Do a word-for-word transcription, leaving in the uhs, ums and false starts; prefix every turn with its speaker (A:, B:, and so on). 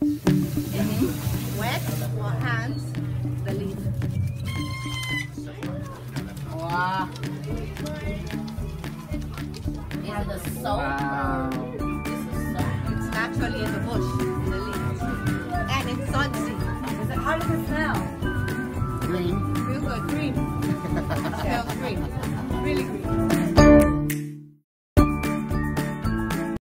A: Mm-hmm. Wet or hands, the leaf.
B: Wow. Is the soap?
C: Wow.
B: This is soap.
A: It's naturally in the bush, in the leaf. And it's sudsy.
B: Is it, how does it smell?
C: Green.
A: Real good, green. Smells green. Really green.